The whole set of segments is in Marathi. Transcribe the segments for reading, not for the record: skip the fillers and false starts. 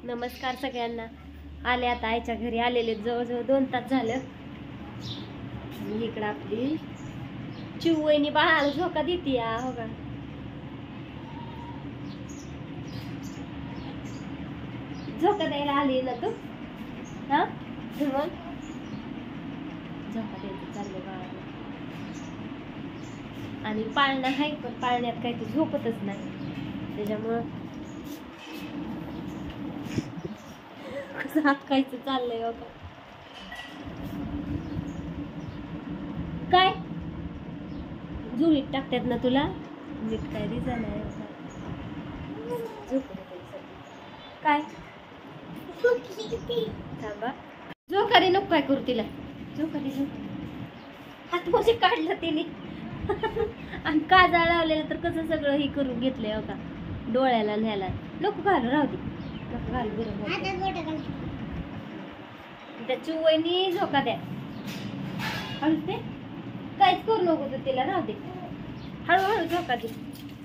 नमस्कार सगळ्यांना. आले आता आईच्या घरी आलेले जवळजवळ 2 तास झालं. आणि इकडं आपली चिवणी बाळाला झोका देते हो का. झोका द्यायला आली ना तू. हा मग झोका द्यायचं चाललंय बाळाला. आणि पाळणा आहे पण पाळण्यात काही ती झोपतच नाही त्याच्यामुळं कसं हात खायचं चाललंय हो का. काय जुळीत टाकतात ना तुला नीट काय रिझन आहे काय थांबा. झोकारी नको काय करू तिला. झोकारी हात मोजे काढलं तिने आणि काजळ लावलेलं तर कसं सगळं हे करून घेतलंय हो का. डोळ्याला न्यायला नको घालू राहू दे नको घालू बरोबर. त्या चिवणी झोका द्या हळू ते काहीच करू नको तर तिला राहू दे हळूहळू झोका दे.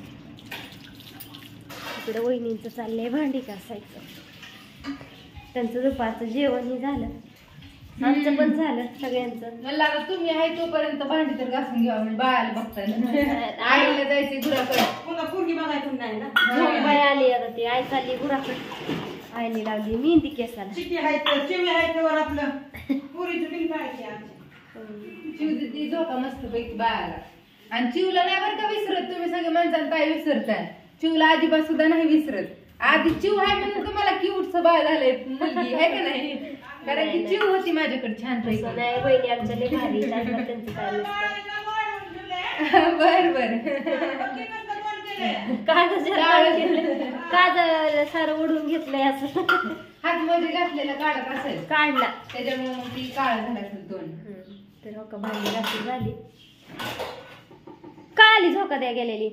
इकडे वहिनींचं चाललंय भांडी घासायचं. त्यांचं दुपारचं जेवणही झालं आमचं पण झालं सगळ्यांचं. मला तुम्ही आहे तोपर्यंत भांडी तर घासून घ्यावं म्हणजे बाळाला बघतायला आईला जायचे गुराकडे पुन्हा पूर्वी बघायचं नाही ना. बाई आली आता ती आई चालली गुराकडे. आईने लावली मेहंदी केसाला. आपलं पुरीचं बिल चिव ती झोका मस्त पैकी बाळाला. आणि चिवला नाही बरं का विसरत. तुम्ही सगळे म्हणताल काय विसरताय. चिवला अजिबात सुद्धा नाही विसरत. आधी चिव आहे म्हणून तुम्हाला क्यूटचं बाळ झालंय मुलगी आहे का नाही. कारण की चिव होती माझ्याकडे छान पैकी. नाही बहिणी आमच्या लय भारी त्यांचं काय बर बर काजळ सारं उडून घेतलंय असं. हात मध्ये घातलेला काढत असेल काढला त्याच्यामुळे मग ती काळा झाला असेल 2. तर हो का भांडी घासून झाली. का आली झोका द्या गेलेली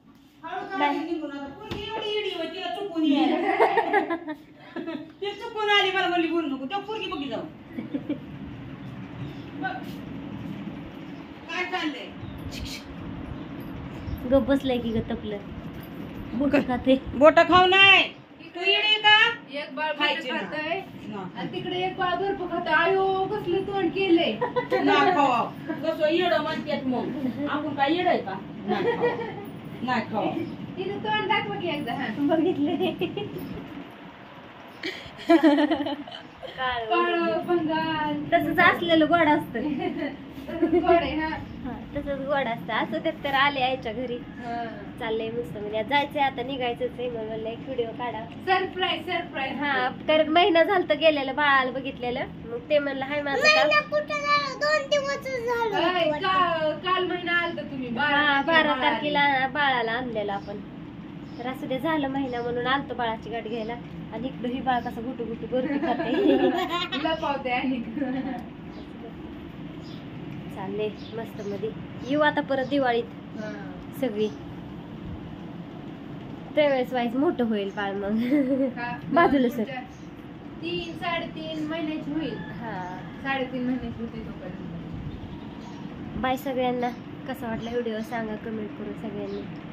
चुकून आली मला बोलली बोलू नको त्या पोरगी बघी जाऊ. काय चाललंय गप बसलाय की ग तपलं बोट खाते. बोट खाऊ नाही तू येणे का. एक बाळ खातंय आणि तिकडे एक बाळ भरपूर खातंय. आयो कसलं तोंड केलंय. ना खावा कसं येडं म्हणतात मग आपण काय येड आहे का. नाही खावा तिथं तोंड दाखवा की एकदा. हा बघितले तसंच असलेलं गोड असतं. तसंच गोड असतं. असं ते तर आले आईच्या घरी चाललंय मस्त म्हणजे जायचंय आता निघायचंच आहे. म्हणलं एक व्हिडिओ काढा सरप्राईज सरप्राईज. हा तर महिना झालं तर गेलेलं बाळाला बघितलेलं. मग ते म्हणलं हाय माझं काम. 2 दिवस काल महिना आलता तुम्ही. 12 तारखेला बाळाला आणलेलं आपण. तर असं ते झालं महिना म्हणून आलतो बाळाची गाठ घ्यायला. आणि इकडं ही बाळ कसं गुटू गुटू बरोबर खाते लपावते. आणि चालले मस्त मध्ये. येऊ आता परत दिवाळीत सगळी. त्यावेळेस वाईज मोठं होईल बाळ मग बाजूला सर 3-3.5 महिन्याची होईल. हा 3.5 महिन्याची होते तोपर्यंत. बाय सगळ्यांना. कसा वाटला व्हिडिओ सांगा कमेंट करून सगळ्यांनी.